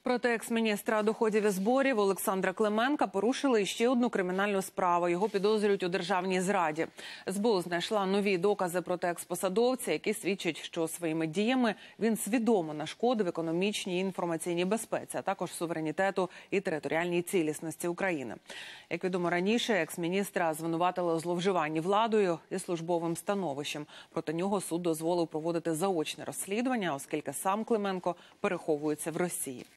Проти екс-міністра доходів і зборів Олександра Клименка порушили ще одну кримінальну справу. Його підозрюють у державній зраді. СБУ знайшла нові докази проти експосадовця, які свідчать, що своїми діями він свідомо нашкодив економічній і інформаційній безпеці, а також суверенітету і територіальній цілісності України. Як відомо раніше, екс-міністра звинуватили у зловживанні владою і службовим становищем. Проти нього суд дозволив проводити заочне розслідування, оскільки сам Клименко переховується в Росії.